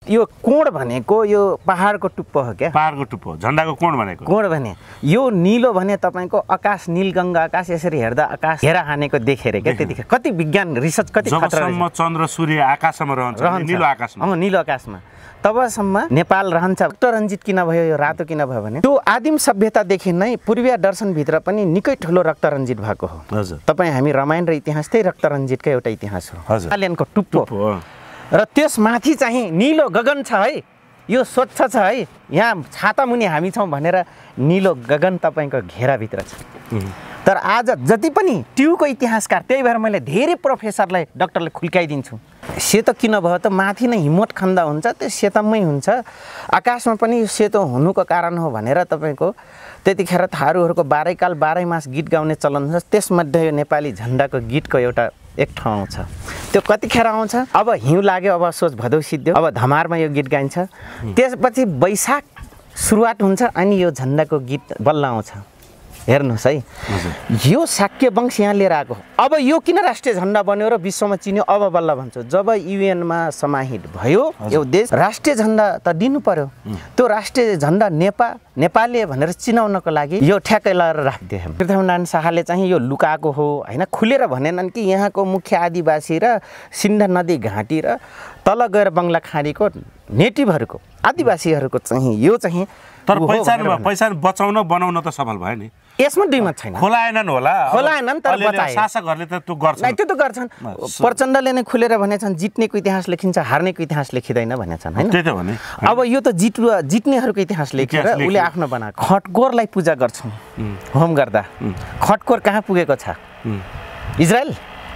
यो कोण भनेको यो पहाडको टुप्पो हो क्या, पहाडको टुप्पो, झन्डाको कोण भनेको कोण भने यो निलो भने तपाईको आकाश नीलगङ्गा आकाश यसरी हेर्दा आकाश हेरा हानेको देखेर क्या। त्यतिखेर कति विज्ञान रिसर्च कति खतरा जबसम्म चन्द्र सूर्य आकाशमा रहन्छ निलो आकाशमा, निलो आकाशमा, तबसम्म नेपाल रहन्छ। रक्त रञ्जित किन भयो, यो रातो किन भयो भने त्यो आदिम सभ्यतादेखि नै पूर्वीय दर्शनभित्र पनि निकै ठुलो रक्त रञ्जित भएको हो। हजुर, तपाईँ हामी रामायण र इतिहास त्यही रक्त रञ्जितकै एउटा इतिहास हो। हिमालयनको टुप्पो र त्यसमाथि चाहिँ निलो गगन छ है, यो स्वच्छ छ है, यहाँ छाता मुनि हामी छौँ भनेर निलो गगन तपाईँको घेराभित्र छ। तर आज जति पनि ट्युको इतिहासकार, त्यही भएर मैले धेरै प्रोफेसरलाई डक्टरले खुल्काइदिन्छु, सेतो किन भयो त माथि नै हिमोट खन्दा हुन्छ, त्यो सेतमै हुन्छ, आकाशमा पनि यो सेतो हुनुको कारण हो भनेर तपाईँको त्यतिखेर थारूहरूको बाह्रैकाल बाह्रै मास गीत गाउने चलन छ। त्यसमध्ये यो नेपाली झन्डाको गीतको एउटा एक ठाउँ आउँछ। त्यो कतिखेर आउँछ, अब हिउँ लाग्यो, अब सोच भदौ सिद्ध्यो, अब धमारमा यो गीत गाइन्छ। त्यसपछि वैशाख सुरुवात हुन्छ अनि यो झन्डाको गीत बल्ल आउँछ। हेर्नुहोस् है, यो शाक्य वंश यहाँ लिएर आएको। अब यो किन राष्ट्रिय झन्डा बन्यो र विश्वमा चिन्यो, अब बल्ल भन्छु। जब युएनमा समाहित भयो यो देश, राष्ट्रिय झन्डा त दिनु पर्यो। त्यो राष्ट्रिय झन्डा नेपाली भनेर चिनाउनको लागि यो ठ्याक्कै लगाएर राखिदियो। पृथ्वीनारायण शाहले चाहिँ यो लुकाएको हो होइन, खुलेर भनेनन् कि यहाँको मुख्य आदिवासी र सिन्ध नदी घाँटी र तल गएर बङ्गला खाडीको नेटिभहरूको आदिवासीहरूको चाहिँ यो चाहिँ तर पहिचान बचाउन बनाउन त सफल भयो नि। यसमा दुई मत छैन, खोलाएनन् होला, खोलाएनन् तर बचाए। शासकहरूले त त्यो गर्छन्, त्यो त गर्छन्। प्रचण्डले नै खुलेर भनेछन् जित्नेको इतिहास लेखिन्छ, हार्नेको इतिहास लेखिँदैन भनेछन् होइन। त्यही त भने अब यो त जित्नेहरूको इतिहास लेखेर उसले आफ्नो बनाएको। खटकोरलाई पूजा गर्छौँ होम गर्दा, खटकोर कहाँ पुगेको छ, इजरायल।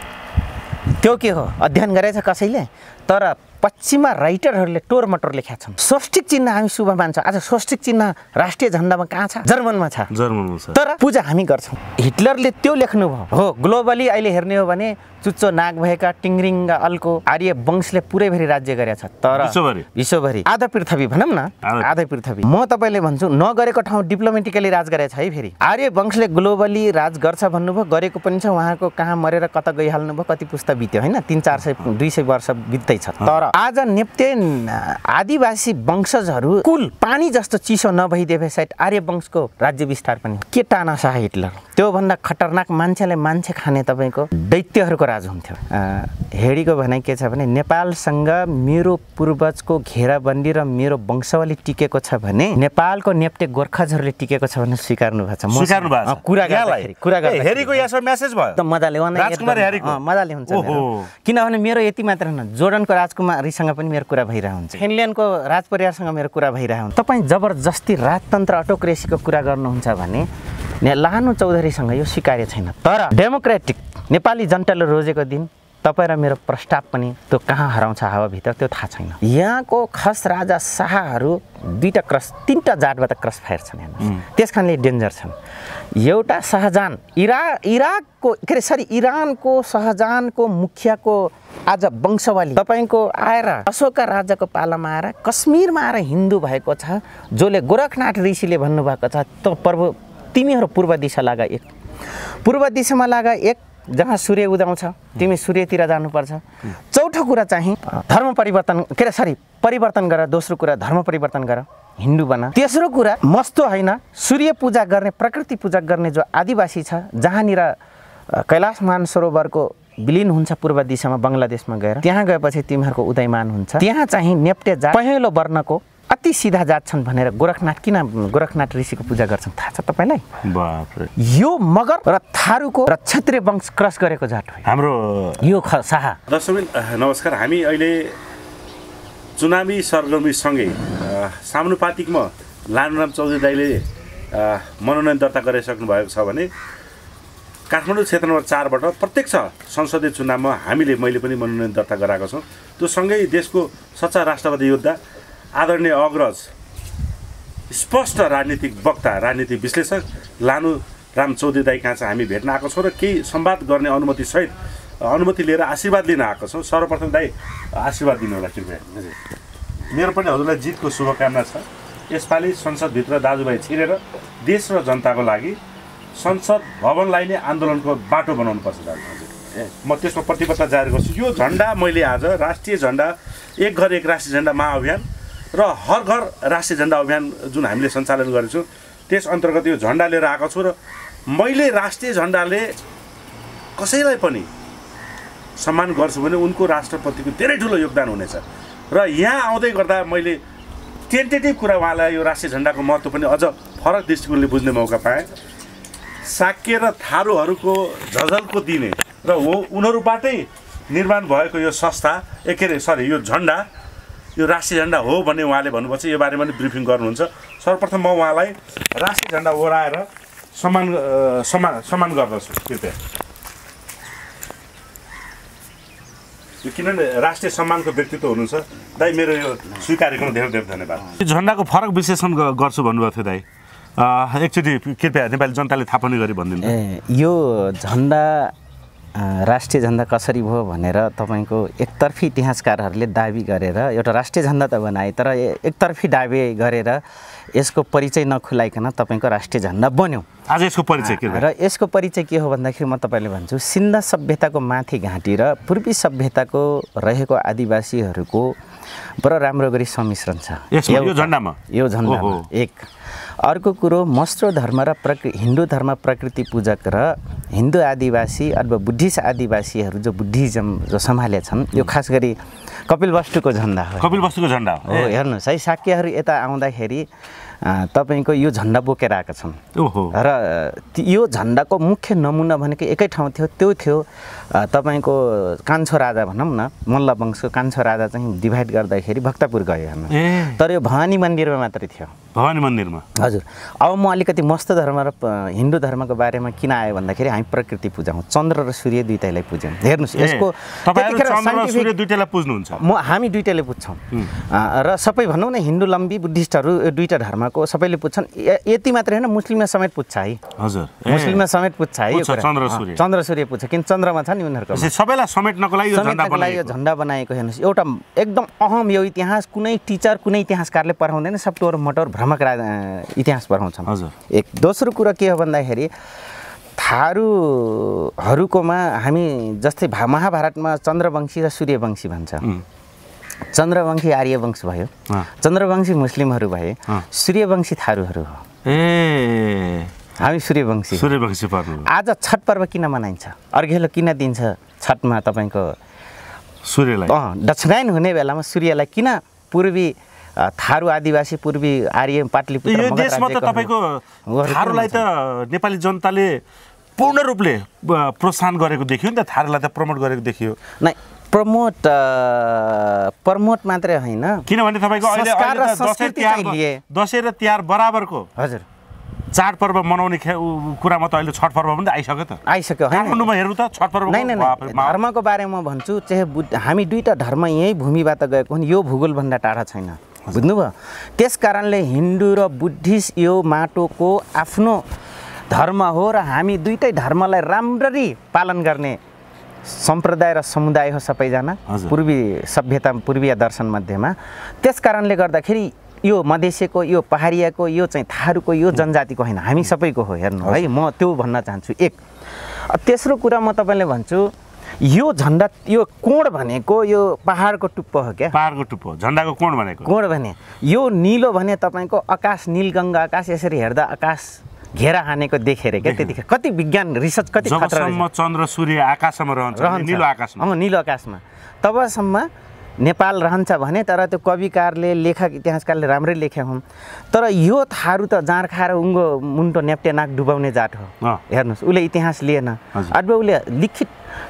त्यो के हो अध्ययन गरेछ कसैले, तर पश्चिमा राइटरहरूले टोर मटोर लेखेका छन्। स्वस्तिक चिन्ह हामी शुभ मान्छौँ। आज स्वस्तिक चिन्ह राष्ट्रिय झन्डामा कहाँ छ, जर्मनमा छ, तर पूजा हामी गर्छौँ। हिटलरले त्यो लेख्नुभयो हो। ग्लोबली अहिले हेर्ने हो भने चुच्चो नाक भएका टिङ्रिङ्गा अल्को आर्य वंशले पुरैभरि राज्य गरेका छ, तर विश्वभरि आधा पृथ्वी भनौँ न, आधा पृथ्वी। म तपाईँले भन्छु नगरेको ठाउँ डिप्लोमेटिकली राज गरेछ है। फेरि आर्य वंशले ग्लोबली राज गर्छ भन्नुभयो, गरेको पनि छ। उहाँको कहाँ मरेर कता गइहाल्नु भयो, कति पुस्ता बित्यो होइन, 300-400 200 वर्ष बित्दैछ। तर आज नेप्ते आदिवासी वंशजहरू कुल पानी जस्तो चिसो नभइदिए सायद आर्य वंशको राज्य विस्तार पनि के तानाशाह हिटलर। त्योभन्दा खतरनाक मान्छेले मान्छे खाने तपाईँको दैत्यहरूको राज हुन्थ्यो। हेडीको भनाइ के छ भने नेपालसँग मेरो पूर्वजको घेराबन्दी र मेरो वंशावली टिकेको छ भने नेपालको नेप्टे गोर्खाजहरूले टिकेको छ भने स्वीकार्नु भएको छ। कुरा गर्दा हेडीको यसमा मेसेज भयो त मजाले मजाले हुन्छ। किनभने मेरो यति मात्र होइन, जोर्डनको राजकुमारीसँग पनि मेरो कुरा भइरहेको हुन्छ, फिनल्यान्डको राज परिवारसँग मेरो कुरा भइरहेको हुन्छ। तपाईँ जबरजस्ती राजतन्त्र अटोक्रेसीको कुरा गर्नुहुन्छ भने लानु चौधरीसँग यो स्वीकार्य छैन। तर डेमोक्रेटिक नेपाली जनताले रोजेको दिन तपाईँ र मेरो प्रस्ताव पनि त्यो कहाँ हराउँछ हावाभित्र त्यो थाहा छैन। यहाँको खस राजा शाहहरू दुईवटा तीनवटा जातबाट क्रस फायर छन् हेर्नुहोस्, त्यस कारणले डेन्जर छन्। एउटा शाहजहान इरानको शाहजहानको मुखियाको आज वंशवाली तपाईँको आएर अशोका राजाको पालामा आएर कश्मीरमा आएर हिन्दू भएको छ, जसले गोरखनाथ ऋषिले भन्नुभएको छ त तिमीहरू पूर्व दिशा लागा एक, पूर्व दिशामा लागा एक जहाँ सूर्य उदाउँछ तिमी सूर्यतिर जानुपर्छ। चौथो कुरा चाहिँ धर्म परिवर्तन परिवर्तन गर। दोस्रो कुरा धर्म परिवर्तन गर, हिन्दू बना। तेस्रो कुरा मस्तो होइन, सूर्य पूजा गर्ने प्रकृति पूजा गर्ने जो आदिवासी छ, जहाँनिर कैलाश मानसरोवरको विलिन हुन्छ पूर्व दिशामा बङ्गलादेशमा गएर, त्यहाँ गएपछि तिमीहरूको उदयमान हुन्छ। त्यहाँ चाहिँ नेप्टे जात पहेँलो वर्णको अति सिधा जात छन् भनेर गोरखनाथ ऋषिको पूजा गर्छन्, थाहा छ तपाईँलाई? यो मगर र थारूको र क्षत्रिय वंश क्रस गरेको जात हो हाम्रो यो शाह। दर्शक नमस्कार, हामी अहिले चुनावी सरगर्मीसँगै समानुपातिकमा लानुराम चौधरी दाइले मनोनयन दर्ता गरिसक्नु भएको छ भने काठमाडौँ क्षेत्र नम्बर 4बाट प्रत्यक्ष संसदीय चुनावमा मैले पनि मनोनयन दर्ता गराएको छु। त्यो सँगै देशको सच्चा राष्ट्रवादी योद्धा आदरणीय अग्रज स्पष्ट राजनीतिक वक्ता राजनीतिक विश्लेषक लानुराम चौधरी दाइ कहाँ चाहिँ हामी भेट्न आएको छौँ र केही संवाद गर्ने अनुमति लिएर आशीर्वाद लिन आएको छौँ। सर्वप्रथम दाइ आशीर्वाद दिनु होला कृपया। मेरो पनि हजुरलाई जितको शुभकामना छ। यसपालि संसदभित्र दाजुभाइ छिरेर देश र जनताको लागि संसद भवनलाई नै आन्दोलनको बाटो बनाउनुपर्छ दाजु। म त्यसमा प्रतिबद्धता जारी गर्छु। यो झन्डा मैले आज राष्ट्रिय झन्डा एक घर एक राष्ट्रिय झण्डा महाअभियान र हर घर राष्ट्रिय झण्डा अभियान जुन हामीले सञ्चालन गरेको छौँ त्यस अन्तर्गत यो झण्डा लिएर आएको छु र मैले राष्ट्रिय झण्डाले कसैलाई पनि सम्मान गर्छु भने उनको राष्ट्रपतिको धेरै ठुलो योगदान हुनेछ र यहाँ आउँदै गर्दा मैले टेन्टेटिभ कुरा उहाँलाई यो राष्ट्रिय झण्डाको महत्त्व पनि अझ फरक दृष्टिकोणले बुझ्ने मौका पाएँ। साक्य र थारूहरूको झझल्को दिने र उनीहरूबाटै निर्माण भएको यो संस्था यो झण्डा यो राष्ट्रिय झण्डा हो भन्ने उहाँले भन्नुपर्छ। यो बारेमा पनि ब्रिफिङ गर्नुहुन्छ। सर्वप्रथम म उहाँलाई राष्ट्रिय झण्डा ओह्राएर सम्मान गर्दछु कृपया। यो किनभने राष्ट्रिय सम्मानको व्यक्तित्व हुनुहुन्छ दाइ, मेरो यो स्वीकारेकोमा धेरै धेरै धन्यवाद। यो झण्डाको फरक विश्लेषण गर्छु भन्नुभएको थियो दाइ, एकचोटि कृपया नेपाली जनताले थाहा पाउने गरी भनिदिनु। यो झण्डा राष्ट्रिय झण्डा कसरी भयो भनेर तपाईँको एकतर्फी इतिहासकारहरूले दाबी गरेर एउटा राष्ट्रिय झण्डा त बनाए, तर एकतर्फी दाबी गरेर यसको परिचय नखुलाइकन तपाईँको राष्ट्रिय झण्डा बन्यो। आज यसको परिचय के र यसको परिचय के हो भन्दाखेरि म तपाईँले भन्छु, सिन्ध सभ्यताको माथि घाँटी र पूर्वी सभ्यताको रहेको आदिवासीहरूको बडो राम्रो गरी सम्मिश्रण छ यो झण्डामा। एक अर्को कुरो मस्त्रो धर्म र हिन्दू धर्म प्रकृति पूजक र हिन्दू आदिवासी अथवा बुद्धिस्ट आदिवासीहरू जो बुद्धिज्म जो सम्हाले छन्, यो खास गरी कपिलवस्तुको झण्डा हो। कपिलवस्तुको झण्डा हो। हेर्नुहोस् है, शाक्यहरू यता आउँदाखेरि तपाईँको यो झण्डा बोकेर आएका छन् र यो झण्डाको मुख्य नमुना भनेको एकै ठाउँ थियो, त्यो थियो तपाईँको कान्छो राजा भनौँ न, मल्ल वंशको कान्छो राजा चाहिँ डिभाइड गर्दाखेरि भक्तपुर गयो हेर्नु, तर यो भवानी मन्दिरमा मात्रै थियो। भवानी मन्दिरमा हजुर। अब म अलिकति मस्त धर्म र हिन्दू धर्मको बारेमा किन आयो भन्दाखेरि हामी प्रकृति पूजाउँ, चन्द्र र सूर्य दुईटैलाई पूज्यौँ। हेर्नुहोस् यसको दुईटैलाई पुज्नुहुन्छ, हामी दुईटैले पुज्छौँ र सबै भनौँ न हिन्दू लम्बी बुद्धिस्टहरू दुईटा धर्मको सबैले पुज्छन्। यति मात्रै होइन, मुस्लिममा समेत पुज्छ है। हजुर, मुस्लिममा समेत पुज्छ है। चन्द्र सूर्य पुज्छ, किन चन्द्रमा छ नि उनीहरूको। सबैलाई समेट्नको लागि यो झण्डा बनाएको। हेर्नुहोस् एउटा एकदम अहम यो इतिहास कुनै टिचर कुनै इतिहासकारले पढाउँदैन, सप्टोर मटोर भ्रमक इतिहास पढाउँछन्। एक दोस्रो कुरा के हो भन्दाखेरि थारूहरूकोमा हामी जस्तै महाभारतमा चन्द्रवंशी र सूर्यवंशी भन्छ। चन्द्रवंशी आर्यवंश भयो, चन्द्रवंशी मुस्लिमहरू भए, सूर्यवंशी थारूहरू हो। हामी सूर्यवंशी पर्नु। आज छठ पर्व किन मनाइन्छ, अर्घेलो किन दिन्छ छठमा तपाईँको सूर्यलाई? दक्षिणायन हुने बेलामा सूर्यलाई किन पूर्वी थारू आदिवासी पूर्वी आर्य पाटलिपुत्र यो देशमा त तपाईँको थारूलाई त नेपाली जनताले पूर्ण रूपले प्रोत्साहन गरेको देखियो नि त, थारूलाई त प्रमोट गरेको देखियो। नै प्रमोट मात्रै होइन, किनभने तपाईँको दसैँ र तिहार बराबरको हजुर चाडपर्व मनाउने कुरामा त अहिले छठ पर्व पनि आइसक्यो त। काठमाडौँमा हेर्नु त छठ पर्व। धर्मको बारेमा भन्छु, चाहे हामी दुईटा धर्म यही भूमिबाट गएको हुन्, यो भूगोलभन्दा टाढा छैन, बुझ्नुभयो? त्यस कारणले हिन्दू र बुद्धिस्ट यो माटोको आफ्नो धर्म हो र हामी दुईटै धर्मलाई राम्ररी पालन गर्ने सम्प्रदाय र समुदाय हो सबैजना पूर्वी सभ्यता पूर्वीय दर्शन मध्येमा। त्यस कारणले गर्दाखेरि यो मधेसीको यो पहाडियाको यो चाहिँ थारूको यो जनजातिको होइन, हामी सबैको हो। हेर्नु है, म त्यो भन्न चाहन्छु। एक तेस्रो कुरा म तपाईँले भन्छु, यो झण्डा यो कोण भनेको यो पहाडको टुप्पो हो क्या। पहाडको टुप्पो झण्डाको कोण भनेको? कोण भने यो निलो भने तपाईँको आकाश, नीलगङ्गा आकाश, यसरी हेर्दा आकाश घेरा हानेको देखेर क्या। त्यतिखेर कति विज्ञान रिसर्च कति जबसम्म चन्द्र सूर्य आकाशमा रहन्छ निलो आकाशमा, निलो आकाशमा, तबसम्म नेपाल रहन्छ भने। तर त्यो कविकारले लेखक इतिहासकारले राम्रै लेखे हुन्। तर यो थारू त जाँड खाएर उङ्गो मुन्टो न्याप्टे नाक डुबाउने जात हो। हेर्नुहोस्, उसले इतिहास लिएन, अथवा उसले लिखित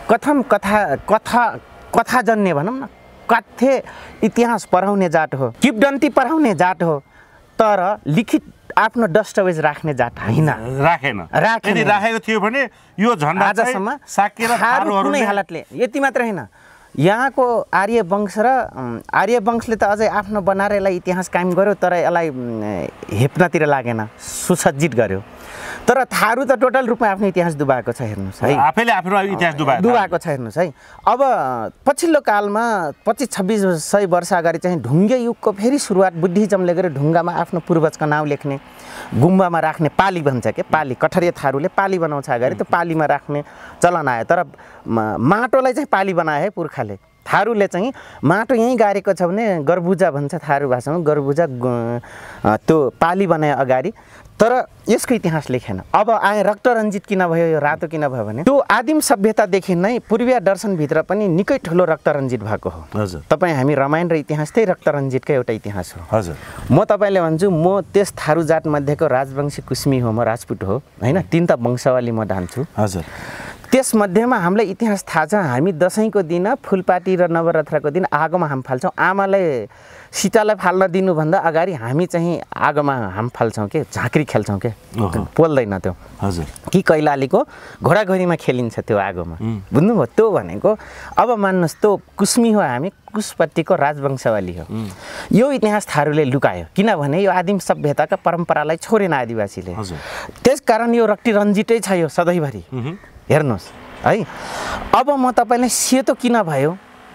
कथाजन्य भनौँ न, कथ्य इतिहास पढाउने जात हो, किंवदन्ती पढाउने जात हो, तर लिखित आफ्नो दस्तावेज राख्ने जात होइन। यदि राखेको थियो भने यो झण्डा आजसम्म कुनै हालतले। यति मात्र होइन, यहाँको आर्यवंशले त अझै आफ्नो बनाएर यसलाई इतिहास कायम गर्यो, तर यसलाई हेप्नतिर लागेन, सुसज्जित गर्यो। तर थारू त टोटल रूपमा आफ्नो इतिहास डुबाएको छ। हेर्नुहोस् है, आफैले आफ्नो इतिहास डुबाएको छ। हेर्नुहोस् है, अब पछिल्लो कालमा 2500-2600 वर्ष अगाडि चाहिँ ढुङ्गे युगको फेरि सुरुवात बुद्धिज्मले गरेर ढुङ्गामा आफ्नो पूर्वजको नाउँ लेख्ने, गुम्बामा राख्ने, पाली भन्छ के, पाली कठरिया थारूले पाली बनाउँछ अगाडि, त्यो पालीमा राख्ने चलन आयो। तर माटोलाई चाहिँ पाली बनायो है पुर्खाले, थारूले चाहिँ माटो यहीँ गाडेको छ भने गर्बुजा भन्छ थारू भाषामा, गर्बुजा त्यो पाली बनाए अगाडि, तर यसको इतिहास लेखेन। अब आए रक्तरञ्जित किन भयो, यो रातो किन भयो भने त्यो आदिम सभ्यतादेखि नै पूर्वीय दर्शनभित्र पनि निकै ठुलो रक्तरञ्जित भएको हो। हजुर, तपाईँ हामी रामायण र इतिहास त्यही रक्तरञ्जितकै एउटा इतिहास हो। हजुर, म तपाईँले भन्छु म त्यस थारू जात मध्येको राजवंशी कुस्मी हो, म राजपुत हो होइन, तीनटा वंशावली म धान्छु। हजुर, त्यसमध्येमा हामीलाई इतिहास थाहा छ, हामी दसैँको दिन फुलपाती र नवरथको दिन आगोमा हाम फाल्छौँ। आमालाई सीतालाई फाल्न दिनुभन्दा अगाडि हामी चाहिँ आगोमा हाम फाल्छौँ के, झाँक्री खेल्छौँ के, पोल्दैन त्यो। हजुर, कि कैलालीको घोडाघोरीमा खेलिन्छ त्यो आगोमा, बुझ्नुभयो? त्यो भनेको अब मान्नुहोस् त्यो कुस्मी हो, हामी कुसपट्टिको राजवंशावली हो। यो इतिहास थारूले लुकायो किनभने यो आदिम सभ्यताका परम्परालाई छोडेन आदिवासीले। त्यसकारण यो रक्तरञ्जितै छ यो सधैँभरि। हेर्नुहोस् है, अब म तपाईँलाई सेतो किन भयो,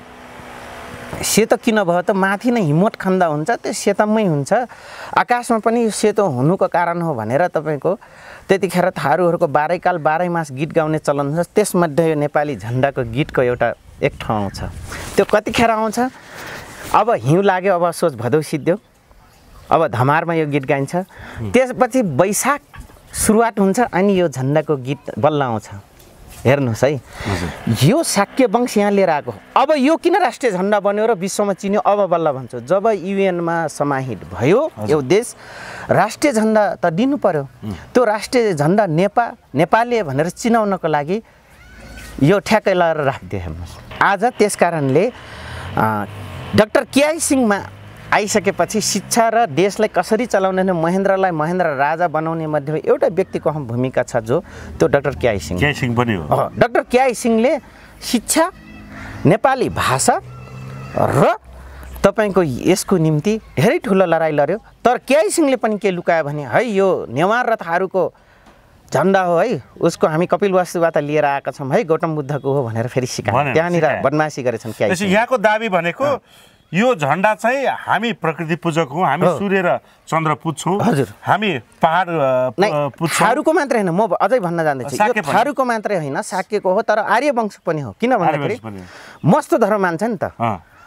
सेतो किन भयो त माथि नै हिम्मत खन्दा हुन्छ, त्यो सेतमै हुन्छ, आकाशमा पनि यो सेतो हुनुको कारण हो भनेर तपाईँको त्यतिखेर थारूहरूको 12 काल 12 मास गीत गाउने चलन छ। त्यसमध्ये यो नेपाली झन्डाको गीतको एउटा एक ठाउँ आउँछ। त्यो कतिखेर आउँछ? अब हिउँ लाग्यो, अब सोच भदौ सिद्ध्यो, अब धमारमा यो गीत गाइन्छ। त्यसपछि वैशाख सुरुवात हुन्छ अनि यो झन्डाको गीत बल्ल आउँछ। हेर्नुहोस् है, यो शाक्य वंश यहाँ लिएर आएको। अब यो किन राष्ट्रिय झन्डा बन्यो र विश्वमा चिन्यो अब बल्ल भन्छु। जब युएनमा समाहित भयो यो देश, राष्ट्रिय झन्डा त दिनु पर्यो। त्यो राष्ट्रिय झन्डा नेपाली भनेर चिनाउनको लागि यो ठ्याक्कै लगाएर राखिदियो। हेर्नुहोस् आज त्यस कारणले डाक्टर केआई सिंहमा आइसकेपछि शिक्षा र देशलाई कसरी चलाउने, महेन्द्रलाई महेन्द्र राजा बनाउने मध्ये एउटा व्यक्तिको अहम भूमिका छ, जो त्यो डाक्टर केआई सिंह पनि हो। डाक्टर केआई सिंहले शिक्षा, नेपाली भाषा र तपाईँको यसको निम्ति धेरै ठुलो लडाइँ लड्यो। तर केआई सिंहले पनि के लुकायो भने है यो नेवार र थारूको झन्डा हो है, उसको हामी कपिलवस्तुबाट लिएर आएका छौँ है, गौतम बुद्धको हो भनेर फेरि सिकाए। त्यहाँनिर बदमासी गरेछन् केआई सिंह। यहाँको दाबी भनेको यो झन्डा चाहिँ हामी प्रकृति पूजक हौँ, हामी सूर्य र चन्द्र पुज्छौँ, हजुर, हामी पहाड पुज्छौँ। थारूको मात्रै होइन, म अझै भन्न जाँदैछु, यो थारूको मात्रै होइन, शाक्यको हो, तर आर्य वंश पनि हो। किन भन्दाखेरि मस्त धर्म मान्छ नि त।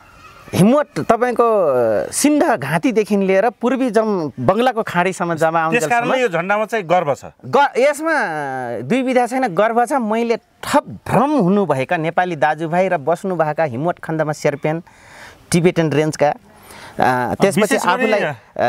हिम्मत तपाईँको सिन्ध घाँटीदेखि लिएर पूर्वी बङ्गलाको खाडीसम्म जम्मा आउँछ। त्यसकारणले यो झन्डामा चाहिँ गर्व छ। यसमा दुई विधा छैन, गर्व छ। मैले थप भ्रम हुनुभएका नेपाली दाजुभाइ र बस्नुभएका हिम्मत खण्डमा शेर्पेन टिबेटन रेन्जका, त्यसपछि आफूलाई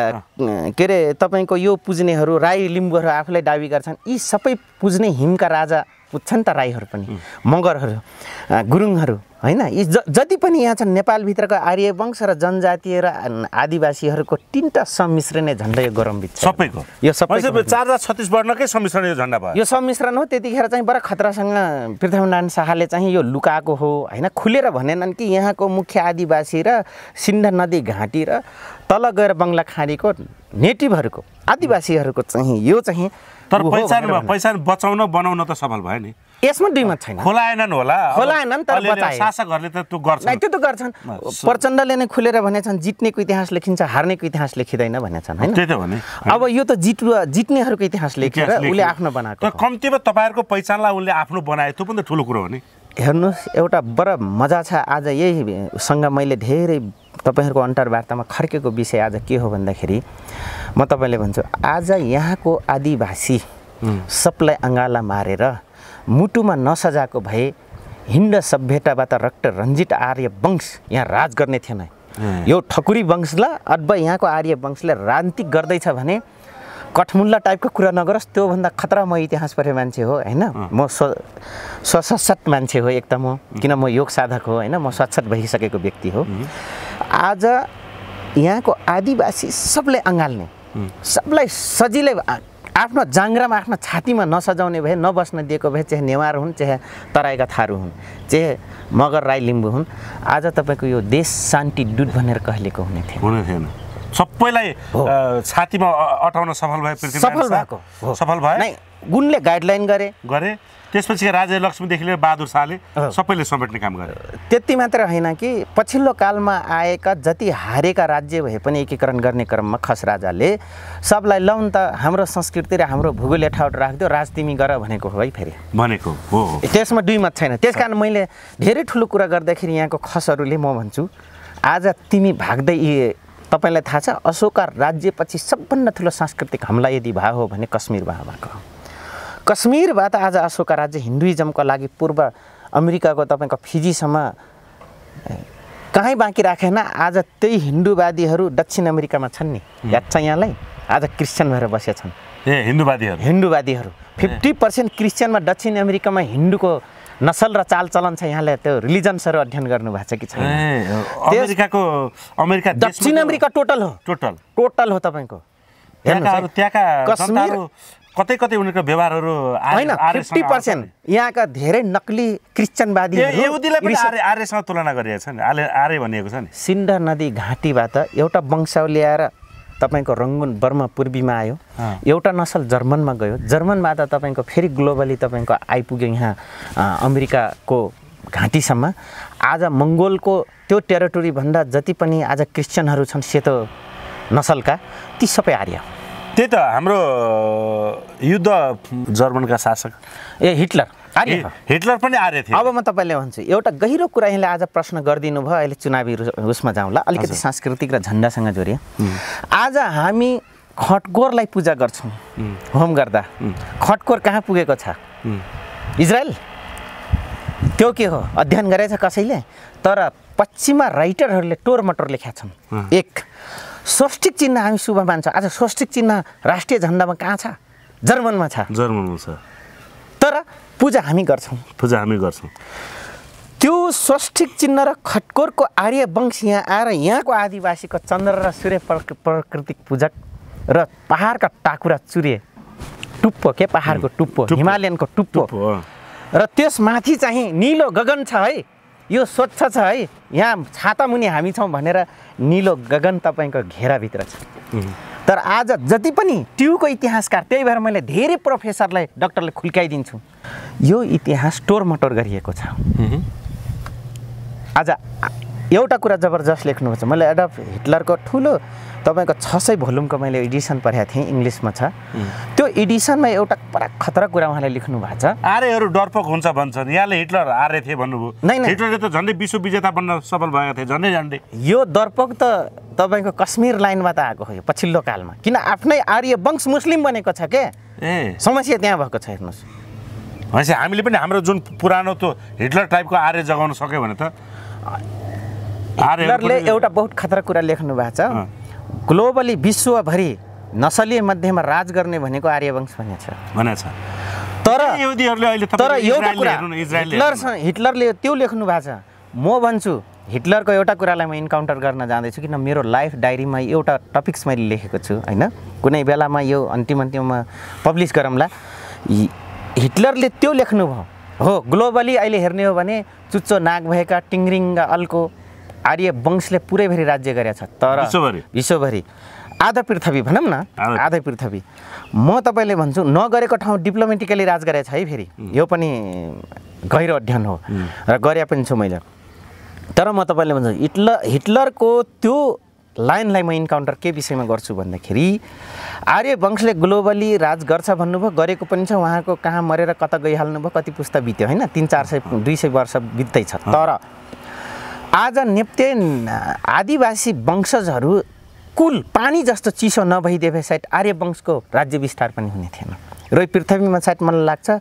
के अरे तपाईँको यो पुज्नेहरू राई लिम्बूहरू आफूलाई दाबी गर्छन्। यी सबै पुज्ने हिमका राजा पुज्छन् त, राईहरू पनि, मगरहरू, गुरुङहरू होइन। यी जति पनि यहाँ छन् नेपालभित्रको आर्य वंश र जनजातीय र आदिवासीहरूको तीनटा सम्मिश्रणै झन्डा यो गौरवान्वित छ सबैको। यो सबै 4036 वर्णकै सम्मिश्रण यो झन्डा भयो। यो सम्मिश्रण हो। त्यतिखेर चाहिँ बडा खतरासँग पृथ्वीनारायण शाहले चाहिँ यो लुकाएको हो होइन, खुलेर भनेनन् कि यहाँको मुख्य आदिवासी र सिन्ध नदी घाँटी र तल गएर बङ्गला खाडीको नेटिभहरूको आदिवासीहरूको चाहिँ यो चाहिँ तर पहिचान बचाउन बनाउन त सफल भयो नि। यसमा दुई मत छैन। खोलाएनन् होला, खोलाएनन् तर बचाए। शासकहरूले त त्यो गर्छन्, त्यो त गर्छन्। प्रचण्डले नै खुलेर भनेछन् जित्नेको इतिहास लेखिन्छ, हार्नेको इतिहास लेखिँदैन भनेछन् होइन। त्यही त भने। अब यो त जित्नेहरूको इतिहास लेखेर उसले आफ्नो बनाएको। तर कम्तीमा तपाईँहरूको पहिचानलाई उसले आफ्नो बनाए, त्यो पनि त ठुलो कुरो हो नि। हेर्नुहोस् एउटा बडा मजा छ। आज यहीसँग मैले धेरै तपाईँहरूको अन्तर्वार्तामा खर्केको विषय आज के हो भन्दाखेरि, म तपाईँले भन्छु आज यहाँको आदिवासी सबलाई अँगाला मारेर मुटुमा नसजाएको भए हिन्द सभ्यताबाट रक्त रञ्जित आर्य वंश यहाँ राज गर्ने थिएन। यो ठकुरी वंशलाई अथवा यहाँको आर्य वंशले राजनीतिक गर्दैछ भने कठमुल्ला टाइपको कुरा नगरोस्। त्योभन्दा खतरा म इतिहास पढ्ने मान्छे हो होइन। म सशक्त मान्छे हो, एक त म, किन म योग साधक हो होइन, म सशक्त भइसकेको व्यक्ति हो। आज यहाँको आदिवासी सबले अँगाल्ने, सबलाई सजिलै आफ्नो जाङ्ग्रामा आफ्नो छातीमा नसजाउने भए, नबस्न दिएको भए, चाहे नेवार हुन्, चाहे तराईका थारू हुन्, चाहे मगर राई लिम्बू हुन्, आज तपाईँको यो देश शान्ति दूत भनेर कहिलेको हुने थिएन। सबैलाई छातीमा अटाउन सफल भए, सफल भएको, सफल भए। उनले गाइडलाइन गरे, त्यसपछि राजा लक्ष्मीदेखि लिएर बहादुर शाहले सबैले समेट्ने काम गरे। त्यति मात्र होइन कि पछिल्लो कालमा आएका जति हारेका राज्य भए पनि एकीकरण गर्ने क्रममा खस राजाले सबलाई लौन त हाम्रो संस्कृति र हाम्रो भूगोल यथावत राखिदियो, राज तिमी गर भनेको हो है। फेरि भनेको हो, त्यसमा दुई मत छैन। त्यस कारण मैले धेरै ठुलो कुरा गर्दाखेरि यहाँको खसहरूले म भन्छु आज तिमी भाग्दै तपाईँलाई थाहा छ अशोका राज्यपछि सबभन्दा ठुलो सांस्कृतिक हमला यदि भयो हो भने कश्मीरमा भएको हो। कश्मीरबाट आज अशोका राज्य हिन्दुइजमको लागि पूर्व अमेरिकाको तपाईँको फिजीसम्म कहीँ बाँकी राखेन। आज त्यही हिन्दूवादीहरू दक्षिण अमेरिकामा छन् नि, याद छ यहाँलाई, आज क्रिस्चियन भएर बसेका छन्। हिन्दूवादीहरू 50% क्रिस्चियनमा दक्षिण अमेरिकामा हिन्दूको नसल र चालचलन छ। यहाँले त्यो रिलिजन्सहरू अध्ययन गर्नुभएको छ कि छैन? अमेरिका दक्षिण अमेरिका टोटल हो तपाईँको। त्यहाँका कश्मीर कतै कतै उनीहरूको व्यवहारहरू होइन 50% यहाँका धेरै नक्ली क्रिस्चियनवादीहरू यहुदीलाई पनि आर्यसँग तुलना गरिएको छ नि। आर्य भनिएको छ नि। सिन्ध नदी घाटीबाट एउटा वंशावली आएर तपाईँको रङ्गुन बर्मा पूर्वीमा आयो, एउटा नसल जर्मनमा गयो, जर्मनबाट तपाईँको फेरि ग्लोबली तपाईँको आइपुग्यो यहाँ अमेरिकाको घाँटीसम्म। आज मङ्गोलको त्यो टेरिटोरीभन्दा जति पनि आज क्रिस्चियनहरू छन् सेतो नसलका, ती सबै आर्य। त्यही त हाम्रो युद्ध जर्मनका शासक हिटलर हिटलर पनि आर्य थिए। अब म तपाईँले भन्छु एउटा गहिरो कुरा यहाँले आज प्रश्न गरिदिनु भयो। अहिले चुनावी उसमा जाउँला, अलिकति सांस्कृतिक र झन्डासँग जोडिए। आज हामी खटकोरलाई पूजा गर्छौँ होम गर्दा। खटकोर कहाँ पुगेको छ? इजरायल। त्यो के हो अध्ययन गरेछ कसैले? तर पश्चिमा राइटरहरूले टोरमटर लेखेका छन्। एक स्वस्तिक चिन्ह हामी शुभ मान्छौँ। आज स्वस्तिक चिन्ह राष्ट्रिय झन्डामा कहाँ छ? जर्मनमा छ। तर पूजा हामी गर्छौँ। त्यो स्वस्तिक चिन्ह र खटकोरको आर्य वंश यहाँ आएर यहाँको आदिवासीको चन्द्र र सूर्य प्राकृतिक पूजक र पहाडका टाकुरा चुरे टुप्पो के पहाडको टुप्पो हिमालयनको टुप्पो र त्यसमाथि चाहिँ निलो गगन छ है, यो स्वच्छ छ है, यहाँ छाता मुनि हामी छौँ भनेर निलो गगन तपाईँको घेराभित्र छ। तर आज जति पनि ट्युको इतिहासकार, त्यही भएर मैले धेरै प्रोफेसरलाई डाक्टरले खुल्काइदिन्छु, यो इतिहास टोरमटोर गरिएको छ। आज एउटा कुरा जबरजस्त लेख्नुपर्छ। मैले एडल्फ हिटलरको ठुलो तपाईँको 600 भोल्युमको मैले एडिसन पढाएको थिएँ, इङ्ग्लिसमा छ। त्यो एडिसनमा एउटा बडा खतरा कुरा उहाँले लेख्नु भएको छ। आर्यहरू डरपोक हुन्छ भन्छन्। यहाँले हिटलर आर्य थिए भन्नुभयो। हिटलरले त झन्डै विश्व विजेता बन्न सफल भएका थिए, झन्डै। यो डरपोक त तपाईँको कश्मीर लाइनबाट आएको हो यो पछिल्लो कालमा, किन आफ्नै आर्य वंश मुस्लिम बनेको छ के? समस्या त्यहाँ भएको छ। हेर्नुहोस् भनेपछि हामीले पनि हाम्रो जुन पुरानो त्यो हिटलर टाइपको आर्य जगाउन सक्यो भने त हिटलरले एउटा बहुत खतरा कुरा लेख्नु भएको छ। ग्लोबली विश्वभरि नसलीय मध्येमा राज गर्ने भनेको आर्य वंश भनेको छ। तर एउटा कुरा हिटलरले त्यो लेख्नु भएको छ। म भन्छु हिटलरको एउटा कुरालाई म इन्काउन्टर गर्न जाँदैछु, किन मेरो लाइफ डायरीमा एउटा टपिक्स मैले लेखेको छु होइन। कुनै बेलामा यो अन्तिममा पब्लिस गरौँला। हिटलरले त्यो लेख्नुभयो हो, ग्लोबली अहिले हेर्ने हो भने चुच्चो नाक भएका टिङ्रिङ्गा अल्को आर्य वंशले पुरैभरि राज्य गरेको छ। तर विश्वभरि आधा पृथ्वी भनौँ न, आधा पृथ्वी म तपाईँले भन्छु नगरेको ठाउँ डिप्लोमेटिकली राज गरेको छ है। फेरि यो पनि गहिरो अध्ययन हो र गरे पनि छु मैले। तर म तपाईँले भन्छु हिटलरको त्यो लाइनलाई म इन्काउन्टर के विषयमा गर्छु भन्दाखेरि आर्य वंशले ग्लोबली राज गर्छ भन्नुभयो, गरेको पनि छ। उहाँको कहाँ मरेर कता गइहाल्नु भयो, कति पुस्ता बित्यो होइन, 300-400-200 वर्ष बित्दैछ। तर आज नेप्टे आदिवासी वंशजहरू कुल पानी जस्तो चिसो नभइदिए सायद आर्य वंशको राज्य विस्तार पनि हुने थिएन। र पृथ्वीमा सायद मलाई लाग्छ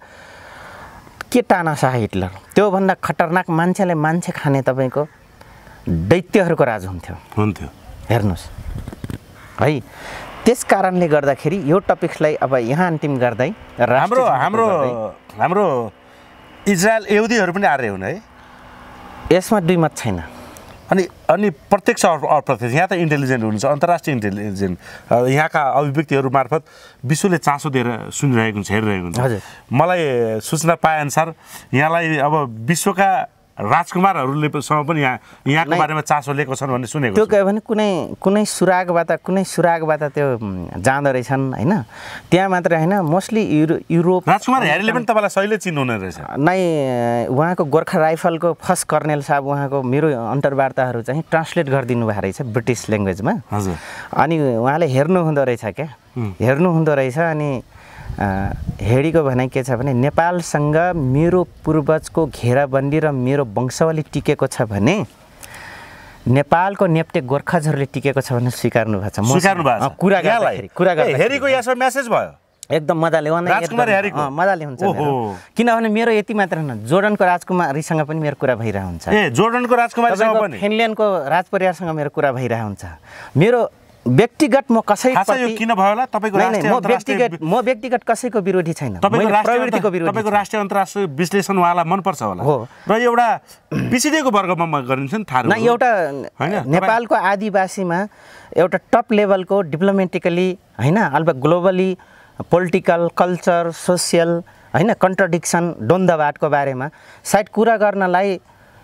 के तानाशाह हिटलर, त्योभन्दा खतरनाक मान्छेलाई मान्छे खाने तपाईँको दैत्यहरूको राज हुन्थ्यो। हेर्नुहोस् है। त्यस कारणले गर्दाखेरि यो टपिक्सलाई अब यहाँ अन्तिम गर्दै हाम्रो इजरायल यहुदीहरू पनि आर्य हुन् है, यसमा दुई मत छैन। अनि प्रत्यक्ष अप्रत्यक्ष यहाँ त इन्टेलिजेन्ट हुनुहुन्छ, अन्तर्राष्ट्रिय इन्टेलिजेन्ट यहाँका अभिव्यक्तिहरू मार्फत विश्वले चासो दिएर सुनिरहेको हुन्छ, हेरिरहेको हुन्छ। मलाई सूचना पाएअनुसार यहाँलाई अब विश्वका राजकुमारहरूलेसँग पनि यहाँको बारेमा चासो लिएको छन् भन्ने सुनेको त्यो के भने कुनै सुरागबाट त्यो जाँदो रहेछन् हैन त्यहाँ मात्र हैन मोस्टली युरोप राजकुमार ह्यारीले पनि तपाईलाई सहिले चिन्नुहुने रहेछ नै उहाँको गोर्खा राइफलको फर्स्ट कर्नेल साहब उहाँको मेरो अन्तर्वार्ताहरू चाहिँ ट्रान्सलेट गरिदिनु भएको रहेछ ब्रिटिस ल्याङ्ग्वेजमा हजुर अनि उहाँले हेर्नु हुँदो रहेछ क्या हेर्नु हुँदो रहेछ अनि हेडीको भनाइ के छ भने नेपालसँग मेरो पूर्वजको घेराबन्दी र मेरो वंशावली टिकेको छ भने नेपालको नेप्टे गोर्खाजहरूले टिकेको छ भने स्वीकार्नु भएको छ कुरा गर्दाखेरि हेडीको यसमा मेसेज भयो एकदम मजाले राजकुमार ह्यारीको मजाले हुन्छ किनभने मेरो यति मात्र होइन जोर्डनको राजकुमारीसँग पनि मेरो कुरा भइरहेको हुन्छ जोर्डनको राजकुमारीसँग पनि फिनल्यान्डको राजपरिवारसँग मेरो कुरा भइरहेको हुन्छ मेरो व्यक्तिगत म कसैप्रति किन भयो होला तपाईको राष्ट्रिय म व्यक्तिगत कसैको विरोधी छैन प्रवृत्तिको विरोधी तपाईको राष्ट्रिय अन्तर्राष्ट्रिय विश्लेषण उहाँलाई मन पर्छ होला हो र एउटा पिछडिएको वर्गमा गरिन्छ नि थाहा न एउटा नेपालको आदिवासीमा एउटा टप लेभलको डिप्लोमेटिकली हैन अल्बा ग्लोबली पोलिटिकल कल्चर सोसियल हैन कन्ट्रडिक्सन द्वन्द्ववादको बारेमा सायद कुरा गर्नलाई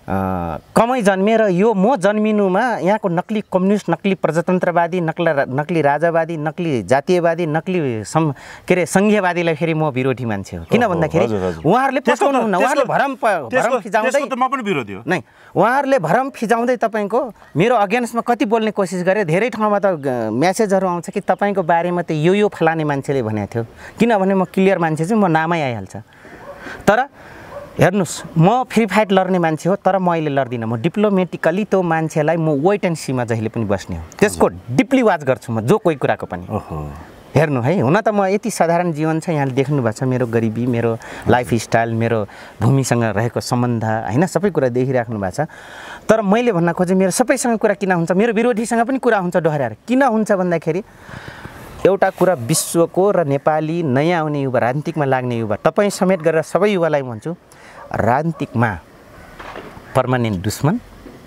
कमै जन्मे र यो म जन्मिनुमा यहाँको नक्ली कम्युनिस्ट नक्ली प्रजातन्त्रवादी नक्ली राजावादी नक्ली जातीयवादी नक्ली के अरे सङ्घीयवादीलाई फेरि म विरोधी मान्छे हो किन भन्दाखेरि उहाँहरूले पस्काउनुहुन्न उहाँहरूले भरम फिजाउँदै म पनि विरोधी हो नै उहाँहरूले भरम फिजाउँदै तपाईँको मेरो अगेन्स्टमा कति बोल्ने कोसिस गरे धेरै ठाउँमा त म्यासेजहरू आउँछ कि तपाईँको बारेमा त यो फलाने मान्छेले भनेको थियो किनभने म क्लियर मान्छे चाहिँ म नामै आइहाल्छ तर हेर्नुस् म फ्री फाइट लड्ने मान्छे हो तर म अहिले लड्दिनँ म डिप्लोमेटिकली त्यो मान्छेलाई म वेट एन्ड सीमा जहिले पनि बस्ने हो त्यसको डिपली वाच गर्छु म जो कोही कुराको पनि हेर्नु है हुन त म यति साधारण जीवन छ यहाँले देख्नु भएको छ मेरो गरिबी मेरो लाइफस्टाइल मेरो भूमिसँग रहेको सम्बन्ध हैन सबै कुरा देखिराख्नु भएको छ तर मैले भन्न खोजेँ मेरो सबैसँग कुरा किन हुन्छ मेरो विरोधीसँग पनि कुरा हुन्छ दोहोऱ्याएर किन हुन्छ भन्दाखेरि एउटा कुरा विश्वको र नेपाली नयाँ आउने युवा राजनीतिकमा लाग्ने युवा तपाईँ समेत गरेर सबै युवालाई भन्छु राजनीतिकमा पर्मानेन्ट दुश्मन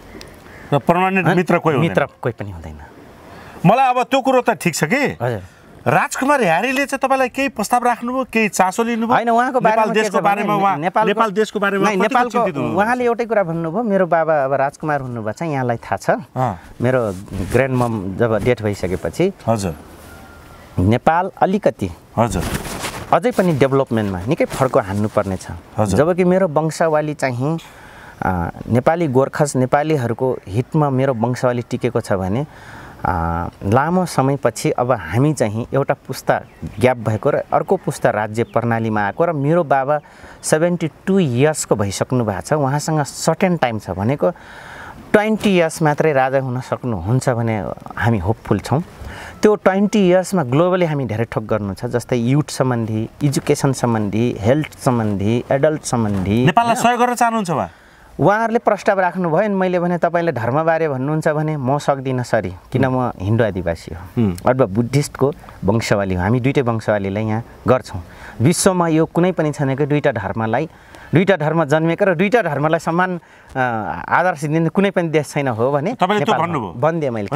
र पर्मानेन्ट मित्र कोही पनि हुँदैन मलाई अब त्यो कुरो त ठिक छ कि हजुर राजकुमार ह्यारीले चाहिँ तपाईलाई केही प्रस्ताव राख्नुभयो केही चासो लिनुभयो हैन उहाँको बारेमा नेपाल देशको बारेमा नेपालको उहाँले एउटै कुरा भन्नुभयो मेरो बाबा अब राजकुमार हुनुभएको छ यहाँलाई थाहा छ मेरो ग्रान्ड मम जब डेथ भइसकेपछि हजुर नेपाल अलिकति हजुर अझै पनि डेभलपमेन्टमा निकै फर्को हान्नुपर्ने छ जबकि मेरो वंशावली चाहिँ नेपाली गोर्खास नेपालीहरूको हितमा मेरो वंशावली टिकेको छ भने लामो समयपछि अब हामी चाहिँ एउटा पुस्ता ग्याप भएको र अर्को पुस्ता राज्य प्रणालीमा आएको र मेरो बाबा 72 इयर्सको भइसक्नु भएको छ उहाँसँग सर्टेन टाइम छ भनेको 20 इयर्स मात्रै राजा हुन सक्नुहुन्छ भने हामी होपफुल छौँ त्यो 20 इयर्समा ग्लोबली हामी धेरै ठोक गर्नु छ जस्तै युथ सम्बन्धी एजुकेसन सम्बन्धी हेल्थ सम्बन्धी एडल्ट सम्बन्धी नेपाललाई सहयोग गर्न चाहनुहुन्छ उहाँहरूले प्रस्ताव राख्नुभयो अनि मैले भने तपाईँले धर्मबारे भन्नुहुन्छ भने म सक्दिनँ सरी किन म हिन्दू आदिवासी हो अथवा बुद्धिस्टको वंशावली हो हामी दुईटै वंशावलीलाई यहाँ गर्छौँ विश्वमा यो कुनै पनि छैन कि दुईटा धर्म जन्मेको र दुईटा धर्मलाई समान आदर्श दिने कुनै पनि देश छैन हो भने भन्दिएँ मैले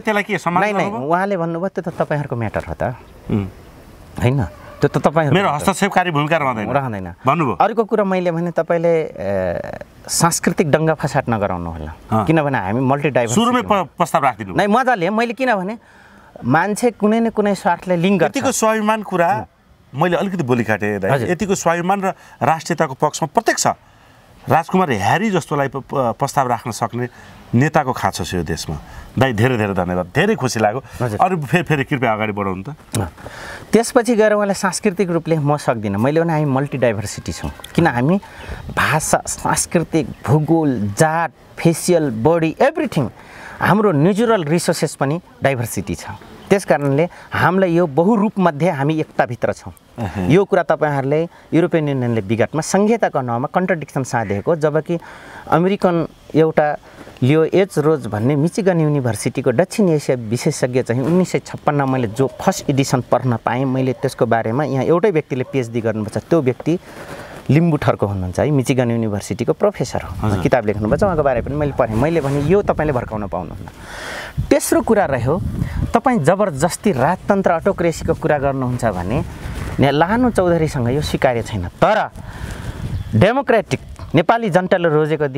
उहाँले भन्नुभयो त्यो त तपाईँहरूको म्याटर हो त होइन त्यो त तपाईहरु मेरो हस्तक्षेपकारी भूमिका रहँदैन भन्नुभयो अर्को कुरा मैले भने तपाईले सांस्कृतिक दंगा फसाद नगराउनु होला किनभने हामी मल्टी डाइभर्स सुरुमै प्रस्ताव राख्दिनु नै मजाले मैले किनभने मान्छे कुनै न कुनै स्वार्थले लिंक गर्छ यतिको स्वाभिमान कुरा मैले अलिकति बोली काटे दाइ यतिको स्वाभिमान र राष्ट्रियताको पक्षमा प्रत्येक छ राजकुमार ह्यारी जस्तोलाई प्रस्ताव राख्न सक्ने नेताको खाँचो छ यो देशमा दाइ धेरै धेरै धन्यवाद धेरै खुसी लाग्यो अरु फेरि कृपया अगाडि बढाउनु त त्यसपछि गएर उहाँले सांस्कृतिक रूपले म सक्दिन मैले भने हामी मल्टी डाइभर्सिटी छौं किन हामी भाषा सांस्कृतिक भूगोल जात फेसियल बडी एभ्रिथिङ हाम्रो नेचुरल रिसोर्सेस पनि डाइभर्सिटी छ त्यसकारणले हामीलाई यो बहुरूप मध्ये हामी एकता भित्र छौं यो कुरा तपाईहरुले युरोपियन युनियनले विगतमा संहिताको नाममा कन्ट्रडिक्सन साधेको जबकि अमेरिकन एउटा लियो एच रोज भन्ने मिचिगन युनिभर्सिटीको दक्षिण एसिया विशेषज्ञ चाहिँ 1956 मैले जो फर्स्ट एडिसन पढ्न पाएँ मैले त्यसको बारेमा यहाँ एउटै व्यक्तिले पीएचडी गर्नुपर्छ त्यो व्यक्ति लिम्बुठरको हुनुहुन्छ है मिचिगन युनिभर्सिटीको प्रोफेसर हो किताब लेख्नुहुन्छ उहाँको बारे पनि मैले पढेँ मैले भने यो तपाईले भर्काउन पाउनुहुन्न तेस्रो कुरा रह्यो तपाई जबरजस्ती राजतन्त्र अटोक्रेसीको कुरा गर्नुहुन्छ भने लानु चौधरीसँग यो स्वीकार्य छैन तर डेमोक्रेटिक नेपाली जनताले रोजेको दिन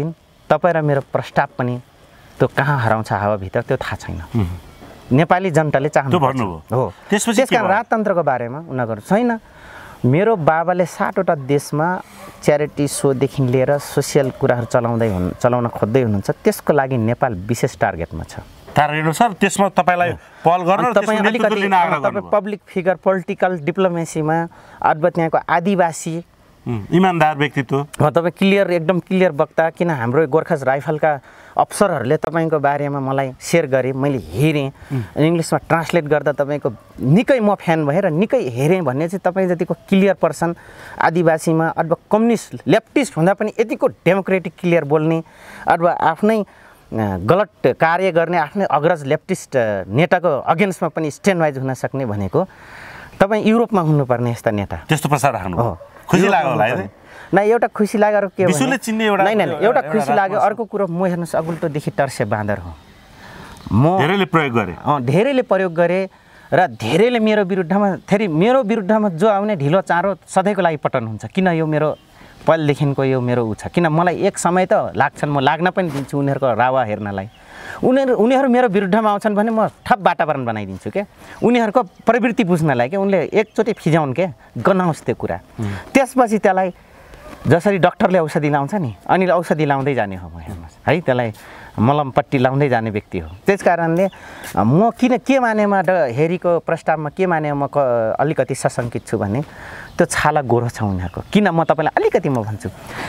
तपाईँ र मेरो प्रस्ताव पनि त्यो कहाँ हराउँछ हावाभित्र त्यो थाहा छैन। नेपाली जनताले चाहनु हो। त्यसकारण राजतन्त्रको बारेमा उनीहरू छैन। मेरो बाबाले 60वटा देशमा च्यारिटी सोदेखि लिएर सोसियल कुराहरू चलाउन खोज्दै हुनुहुन्छ। त्यसको लागि नेपाल विशेष टार्गेटमा छ। सर त्यसमा तपाईँलाई पहल गर्न तपाईँ अलिकति तपाईँ पब्लिक फिगर पोलिटिकल डिप्लोमेसीमा अथवा त्यहाँको आदिवासी इमान्दार व्यक्तित्व तपाईँ एकदम क्लियर वक्ता। किन हाम्रो गोर्खा राइफलका अफसरहरूले तपाईँको बारेमा मलाई सेयर गरे, मैले हेरेँ, इङ्ग्लिसमा ट्रान्सलेट गर्दा तपाईँको निकै म फ्यान भएँ र निकै हेरेँ भन्ने चाहिँ तपाईँ जतिको क्लियर पर्सन आदिवासीमा अथवा कम्युनिस्ट लेफ्टिस्ट हुँदा पनि यतिको डेमोक्रेटिक क्लियर बोल्ने अथवा आफ्नै गलत कार्य गर्ने आफ्नै अग्रज लेफ्टिस्ट नेताको अगेन्स्टमा पनि स्ट्यान्ड वाइज हुन सक्ने भनेको तपाईँ युरोपमा हुनुपर्ने यस्ता नेता। त्यस्तो प्रसार राख्नु खुसी लाग्यो होला है? न एउटा खुसी लागेर के विश्वले चिन्ने एउटा खुसी लाग्यो। अर्को कुरो म हेर्नुहोस् अगुल्टोदेखि टर्से बाँदर हो। म धेरैले प्रयोग गरेँ र धेरैले मेरो विरुद्धमा जो आउने ढिलो चाँडो सधैँको लागि पतन हुन्छ। किन यो मेरो पहिलेदेखिको यो मेरो ऊ छ। किन मलाई एक समय त लाग्छन्, म लाग्न पनि दिन्छु उनीहरूको रावा हेर्नलाई। उनीहरू मेरो विरुद्धमा आउँछन् भने म ठप वातावरण बनाइदिन्छु क्या, उनीहरूको प्रवृत्ति बुझ्नलाई क्या। उनले एकचोटि फिजाउन् क्या, गनाओस् त्यो कुरा। त्यसपछि त्यसलाई जसरी डक्टरले औषधि लाउँछ नि, अनि औषधि लाउँदै जाने हो म हेर्नुहोस् है, त्यसलाई मलमपट्टी लाउँदै जाने व्यक्ति हो। त्यस कारणले म के मानेमा हेरीको प्रस्तावमा के माने म अलिकति सशङ्कित छु भने त्यो छाला गोरो छ उनीहरूको। किन म तपाईँलाई अलिकति म भन्छु,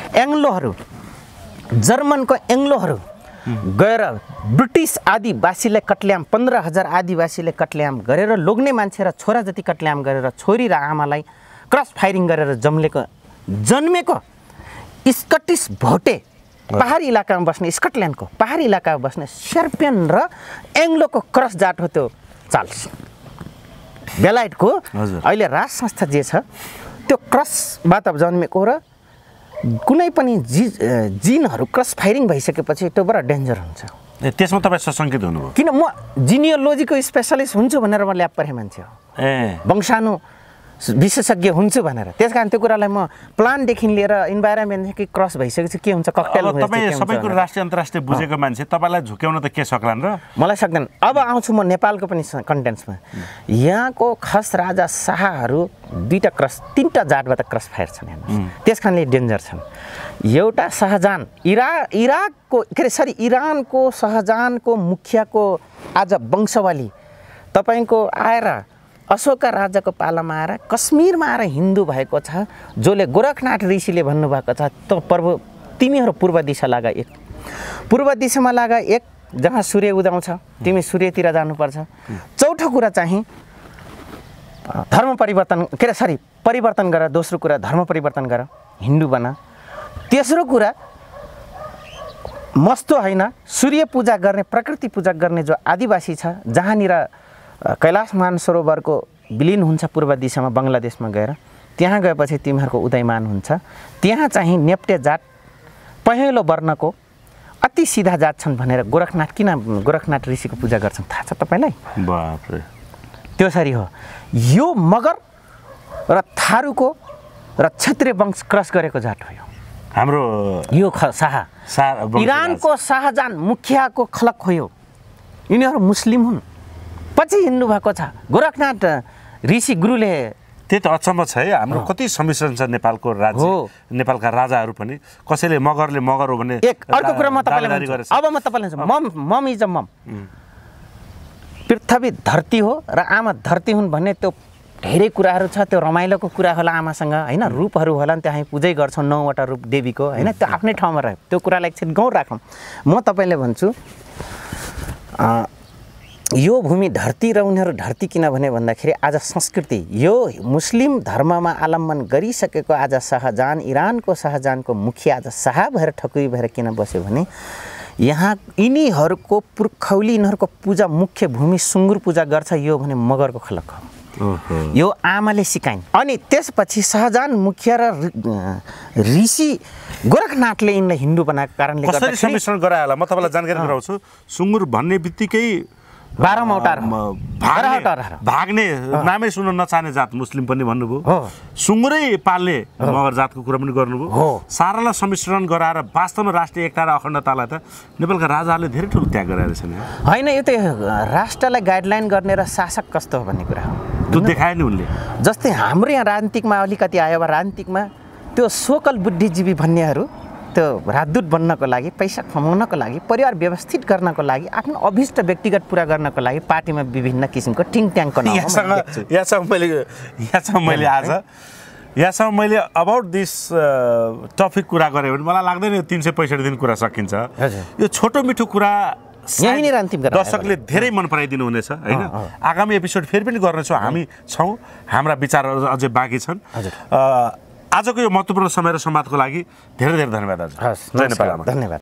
जर्मनको एङ्ग्लोहरू गएर ब्रिटिस आदिवासीलाई कटल्याम 15,000 आदिवासीले कटल्याम गरेर लोग्ने मान्छे र छोरा जति कटल्याम गरेर छोरी र आमालाई क्रस फायरिङ गरेर जन्मेको स्कटिस भोटे पहाडी इलाकामा बस्ने, स्कटल्यान्डको पहाडी इलाकामा बस्ने सर्पियन र एङ्ग्लोको क्रस जाट हो त्यो चार्ल्स बेलायतको। अहिले राज संस्था जे छ त्यो क्रसबाट जन्मेको र कुनै पनि जिनहरू क्रस फायरिङ भइसकेपछि त्यो बडा डेन्जर हुन्छ। त्यसमा तपाईँ सशङ्कित हुनुभयो? किन म जिनियोलोजीको स्पेसलिस्ट हुन्छु भनेर म ल्याब परेँ मान्छे हो, वंशाणु विशेषज्ञ हुन्छु भनेर। त्यस कारण त्यो कुरालाई म प्लानदेखि लिएर इन्भाइरोमेन्टदेखि क्रस भइसकेपछि के हुन्छ ककटेल हुन्छ। तपाईँ सबै कुरा राष्ट्रिय अन्तर्राष्ट्रिय बुझेको मान्छे, तपाईँलाई झुक्याउन त के सक्लान् र? मलाई सक्दैन। अब आउँछु म नेपालको पनि कन्टेन्ट्समा। यहाँको खस राजा शाहहरू 3टा जातबाट क्रस फायर छन् हेर्नुहोस्, त्यस कारणले डेन्जर छन्। एउटा शाहजहान इरानको शाहजहानको मुखियाको आज वंशवाली तपाईँको आएर अशोका राजाको पालामा आएर कश्मीरमा आएर हिन्दू भएको छ, जसले गोरखनाथ ऋषिले भन्नुभएको छ तिमीहरू पूर्व दिशा लागा एक, पूर्व दिशामा लागा एक जहाँ सूर्य उदाउँछ तिमी सूर्यतिर जानुपर्छ। चौथो कुरा चाहिँ धर्म परिवर्तन गर। दोस्रो कुरा धर्म परिवर्तन गर, हिन्दू बना। तेस्रो कुरा मस्तो होइन, सूर्य पूजा गर्ने प्रकृति पूजा गर्ने जो आदिवासी छ, जहाँनिर कैलाश मानसरोवरको विलिन हुन्छ पूर्व दिशामा बङ्गलादेशमा गएर, त्यहाँ गएपछि तिमीहरूको उदयमान हुन्छ। त्यहाँ चाहिँ नेप्टे जात पहेँलो वर्णको अति सिधा जात छन् भनेर गोरखनाथ ऋषिको पूजा गर्छन्, थाहा छ तपाईँलाई? बाफरे, त्यसरी हो। यो मगर र थारूको र क्षत्रिय वंश क्रस गरेको जात हो हाम्रो यो इरानको शाहजहान मुखियाको खलक हो यो। यिनीहरू मुस्लिम हुन्, पछि हिन्दू भएको छ। गोरखनाथ ऋषि गुरुले त्यही त अचम्म छ है। हाम्रो कति समिश्रण छ नेपालको राज्य, नेपालका राजाहरू पनि। कसैले मगरले मगर हो भने अर्को कुरा म तपाईँलाई भन्छु। अब म तपाईँलाई मम इज अ मम। पृथ्वी धरती हो र आमा धरती हुन् भन्ने त्यो धेरै कुराहरू छ। त्यो रमाइलोको कुरा होला आमासँग होइन, रूपहरू होला नि, त्यहाँ पूजै गर्छौँ 9वटा रूप देवीको होइन, त्यो आफ्नै ठाउँमा रह्यो। त्यो कुरालाई एकछिन गौर राखौँ। म तपाईँले भन्छु यो भूमि धरती र उनीहरू धरती किन भने भन्दाखेरि आज संस्कृति यो मुस्लिम धर्ममा अवलम्बन गरिसकेको आज शाहजहान, इरानको शाहजहानको मुखिया आज शाह भएर ठकुरी भएर किन बस्यो भने यहाँ यिनीहरूको पुर्खौली यिनीहरूको पूजा मुख्य भूमि सुँगुर पूजा गर्छ। यो भने मगरको खलक हो, यो आमाले सिकाइन्। अनि त्यसपछि शाहजहान मुखिया र ऋषि गोरखनाथले यिनलाई हिन्दू बनाएको कारणले कसरी समिश्रण गरायो होला म तपाईँलाई जानकारी गराउँछु। सुँगुर भन्ने बित्तिकै 12 अवतार भाग्ने नामै सुन्न नचाहने जात मुस्लिम पनि भन्नुभयो, सुँगुरै पाल्ने मगर जातको कुरा पनि गर्नुभयो। सारालाई सम्मिश्रण गराएर वास्तवमा राष्ट्रिय एकता र अखण्डतालाई त नेपालका राजाहरूले धेरै ठुलो त्याग गरेर छन्। होइन, यो त राष्ट्रलाई गाइडलाइन गर्ने र शासक कस्तो हो भन्ने कुरा हो। त्यो देखायो नि उनले। जस्तै हाम्रो यहाँ राजनीतिकमा अलिकति आयो वा राजनीतिकमा त्यो सोकल बुद्धिजीवी भन्नेहरू त्यो राजदूत बन्नको लागि, पैसा कमाउनको लागि, परिवार व्यवस्थित गर्नको लागि, आफ्नो अभिष्ट व्यक्तिगत पुरा गर्नको लागि पार्टीमा विभिन्न किसिमको टिङ ट्याङको यहाँसम्म मैले अबाउट दिस टपिक कुरा गरेँ भने मलाई लाग्दैन यो 365 दिन कुरा सकिन्छ। यो छोटो मिठो कुरा दर्शकले धेरै मन पराइदिनु हुनेछ होइन। आगामी एपिसोड फेरि पनि गर्नेछौँ, हामी छौँ, हाम्रा विचारहरू अझै बाँकी छन्। आजको यो महत्त्वपूर्ण समय र संवादको लागि धेरै धेरै धन्यवाद। धन्यवाद।